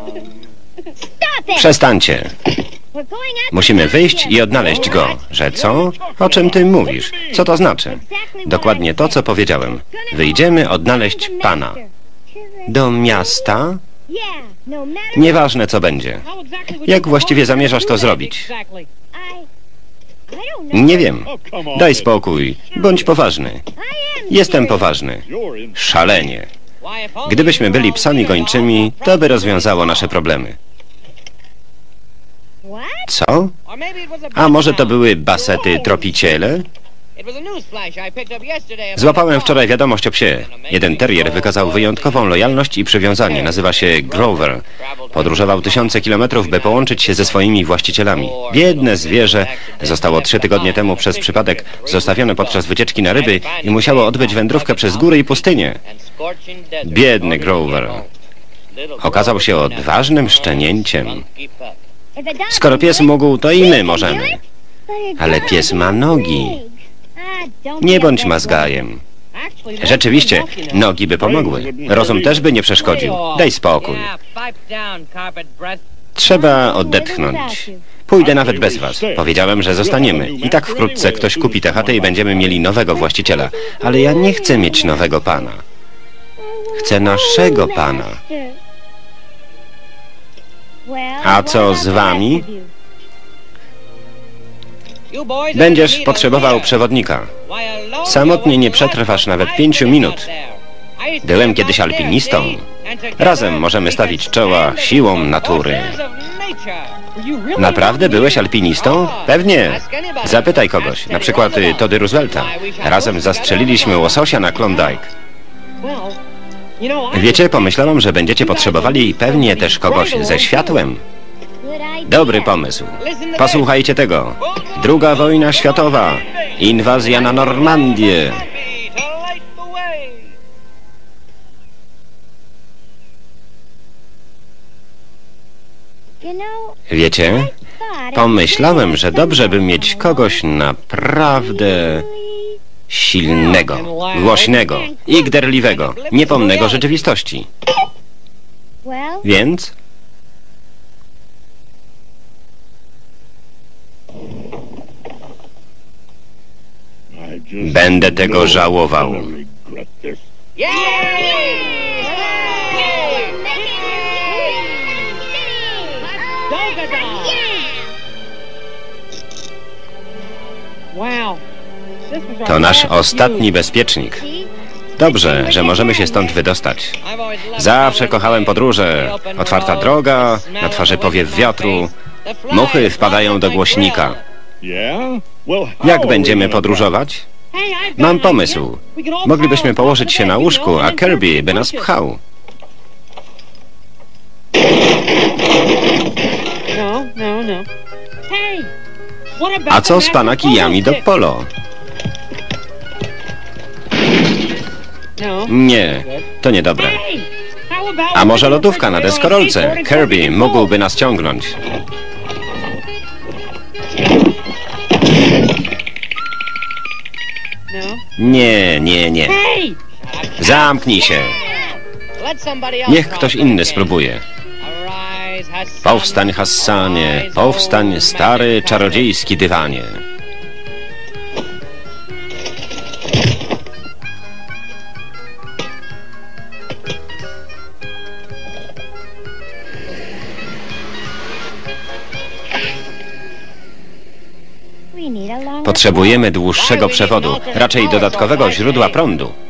Przestańcie. Musimy wyjść i odnaleźć go. Że co? O czym ty mówisz? Co to znaczy? Dokładnie to, co powiedziałem. Wyjdziemy odnaleźć pana. Do miasta? Nieważne, co będzie. Jak właściwie zamierzasz to zrobić? Nie wiem. Daj spokój. Bądź poważny. Jestem poważny. Szalenie. Gdybyśmy byli psami gończymi, to by rozwiązało nasze problemy. Co? A może to były basety tropiciele? Złapałem wczoraj wiadomość o psie. Jeden terrier wykazał wyjątkową lojalność i przywiązanie. Nazywa się Grover. Podróżował tysiące kilometrów, by połączyć się ze swoimi właścicielami. Biedne zwierzę zostało 3 tygodnie temu przez przypadek zostawione podczas wycieczki na ryby i musiało odbyć wędrówkę przez góry i pustynię. Biedny Grover. Okazał się odważnym szczenięciem. Skoro pies mógł, to i my możemy. Ale pies ma nogi. Nie bądź mazgajem. Rzeczywiście, nogi by pomogły. Rozum też by nie przeszkodził. Daj spokój. Trzeba odetchnąć. Pójdę nawet bez was. Powiedziałem, że zostaniemy. I tak wkrótce ktoś kupi tę chatę i będziemy mieli nowego właściciela. Ale ja nie chcę mieć nowego pana. Chcę naszego pana. A co z wami? Będziesz potrzebował przewodnika. Samotnie nie przetrwasz nawet 5 minut. Byłem kiedyś alpinistą. Razem możemy stawić czoła siłom natury. Naprawdę byłeś alpinistą? Pewnie. Zapytaj kogoś, na przykład Tody Roosevelta. Razem zastrzeliliśmy łososia na Klondike. Wiecie, pomyślałam, że będziecie potrzebowali pewnie też kogoś ze światłem. Dobry pomysł. Posłuchajcie tego. II wojna światowa. Inwazja na Normandię. Wiecie, pomyślałem, że dobrze by mieć kogoś naprawdę silnego, głośnego i gderliwego, niepomnego rzeczywistości. Więc? Będę tego żałował. To nasz ostatni bezpiecznik. Dobrze, że możemy się stąd wydostać. Zawsze kochałem podróże. Otwarta droga, na twarzy powiew wiatru. Muchy wpadają do głośnika. Jak będziemy podróżować? Mam pomysł. Moglibyśmy położyć się na łóżku, a Kirby by nas pchał. A co z pana kijami do polo? Nie, to niedobre. A może lodówka na deskorolce? Kirby mógłby nas ciągnąć. Nie, nie, nie. Zamknij się. Niech ktoś inny spróbuje. Powstań, Hassanie, powstań, stary czarodziejski dywanie. Potrzebujemy dłuższego przewodu, raczej dodatkowego źródła prądu.